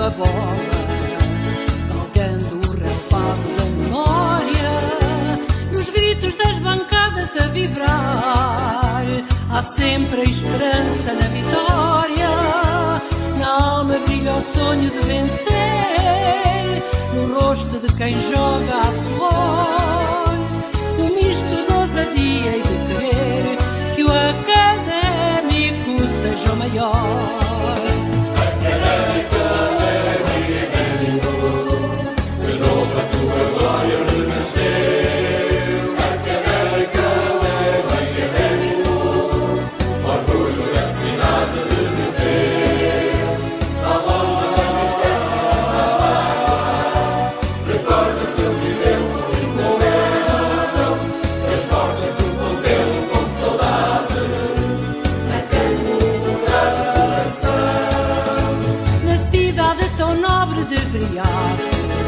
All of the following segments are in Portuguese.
a bola, galgando o relvado da memória, nos gritos das bancadas a vibrar, há sempre a esperança na vitória, na alma brilha o sonho de vencer, no rosto de quem joga a suor, um misto de ousadia e de querer, que o académico seja o maior. Académico, de novo a tua glória renasceu. Académico, orgulho da cidade de Viseu. A voz da distância recorda-se o Viseu com emoção, transporta-se o Fontelo com saudade, marcando-nos a relação. Na cidade tão nobre de Briaco,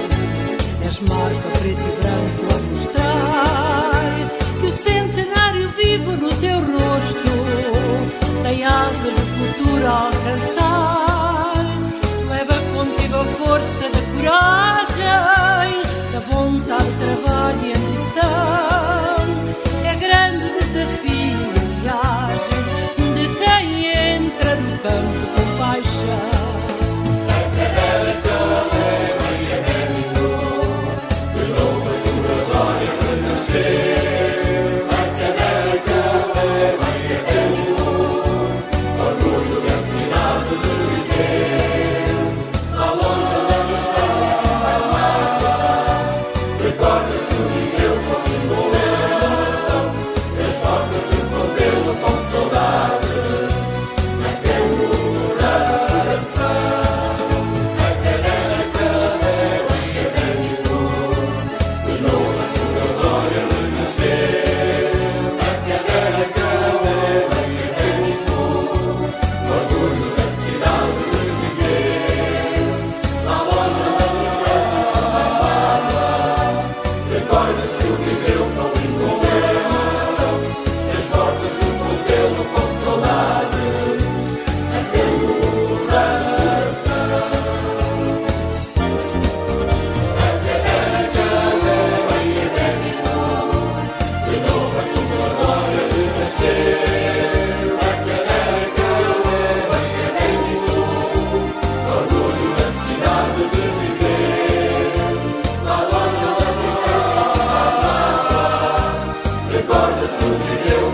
és marca preto e branco a mostrar que o centenário vivo no teu rosto tem asa do futuro a alcançar. Leva contigo a força da coragem, da vontade, trabalho e ambição. É grande desafio a viagem de quem entra no campo com paixão. Recorda-se o Viseu.